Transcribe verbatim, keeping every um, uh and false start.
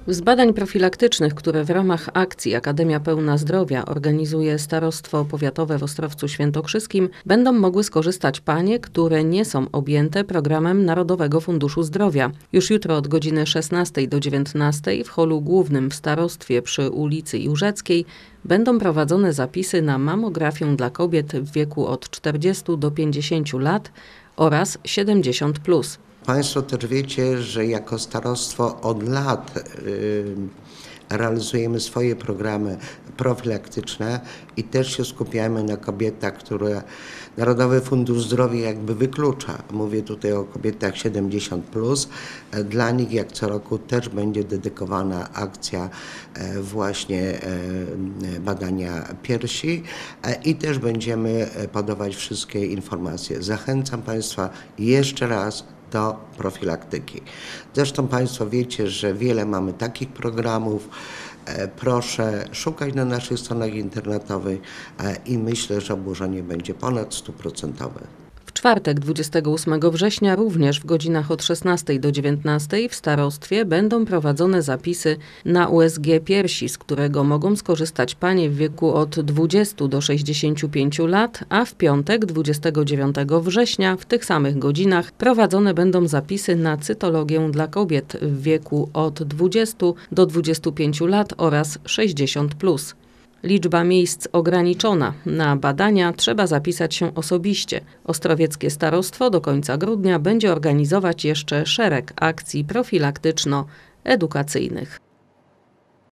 Z badań profilaktycznych, które w ramach akcji Akademia Pełna Zdrowia organizuje Starostwo Powiatowe w Ostrowcu Świętokrzyskim, będą mogły skorzystać panie, które nie są objęte programem Narodowego Funduszu Zdrowia. Już jutro od godziny szesnastej do dziewiętnastej w holu głównym w starostwie przy ulicy Jórzeckiej będą prowadzone zapisy na mamografię dla kobiet w wieku od czterdziestu do pięćdziesięciu lat oraz siedemdziesiąt plus. Państwo też wiecie, że jako starostwo od lat yy, realizujemy swoje programy profilaktyczne i też się skupiamy na kobietach, które Narodowy Fundusz Zdrowia jakby wyklucza. Mówię tutaj o kobietach siedemdziesiąt plus. Dla nich jak co roku też będzie dedykowana akcja właśnie badania piersi i też będziemy podawać wszystkie informacje. Zachęcam Państwa jeszcze raz do profilaktyki. Zresztą Państwo wiecie, że wiele mamy takich programów. Proszę szukać na naszych stronach internetowych i myślę, że obłożenie będzie ponad stuprocentowe. W czwartek dwudziestego ósmego września również w godzinach od szesnastej do dziewiętnastej w starostwie będą prowadzone zapisy na U S G piersi, z którego mogą skorzystać panie w wieku od dwudziestu do sześćdziesięciu pięciu lat, a w piątek dwudziestego dziewiątego września w tych samych godzinach prowadzone będą zapisy na cytologię dla kobiet w wieku od dwudziestu do dwudziestu pięciu lat oraz sześćdziesiąt plus. Liczba miejsc ograniczona. Na badania trzeba zapisać się osobiście. Ostrowieckie Starostwo do końca grudnia będzie organizować jeszcze szereg akcji profilaktyczno-edukacyjnych.